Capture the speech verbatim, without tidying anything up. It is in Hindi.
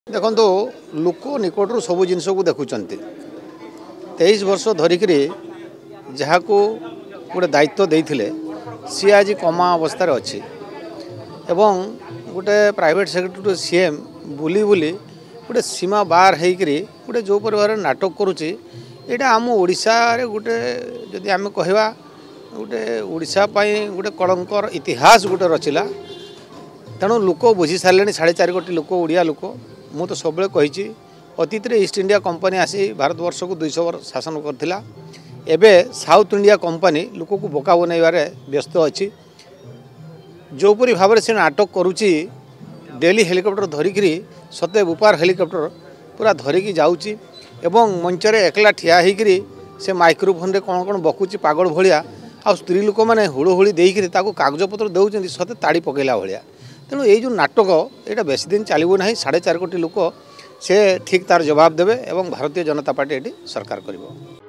देखो लोक निकटर सब जिनस को देखुंत तेईस वर्ष धरिक जहाँ को गोटे दायित्व देते सी आज कमा अवस्था अच्छी एवं गोटे प्राइवेट सेक्टर सीएम बुली बुली गोटे सीमा बार होकर गोटे जो परिवार नाटक करुच्ची यहाँ आम ओडिशा रे गोटे जदि आम कहवा गोटे ओडिशा पाई गोटे कलंकर इतिहास गोटे रचिला तेणु लोक बुझी सारे साढ़े चार कोटी लोक ओडिया लोक मु तो सब कही अतीत ईस्ट इंडिया कंपनी आसी भारतवर्ष को दुईश वर्ष शासन करथिला एबे साउथ इंडिया कंपनी लोक को बोका बनइबारे व्यस्त अच्छी जोपरी भाव से नाटक करुच्ची डेली हेलिकॉप्टर धरिक सते बुपार हेलिकॉप्टर पूरा धरिकी जाऊँगी एवं मंचर एकला ठिया होकर से माइक्रोफोन रे कौन कौन बकुची पागल भाया आ स्त्री लोक मैंने हुड़हुड़ी देकर कागजपत्र दौरान सते ताड़ी पकईला भाया तेणु ये जो नाटक यहाँ बेस दिन चलो ना साढ़े चार कोटी लोक से ठीक तार जवाब देवे और भारतीय जनता पार्टी ये सरकार कर।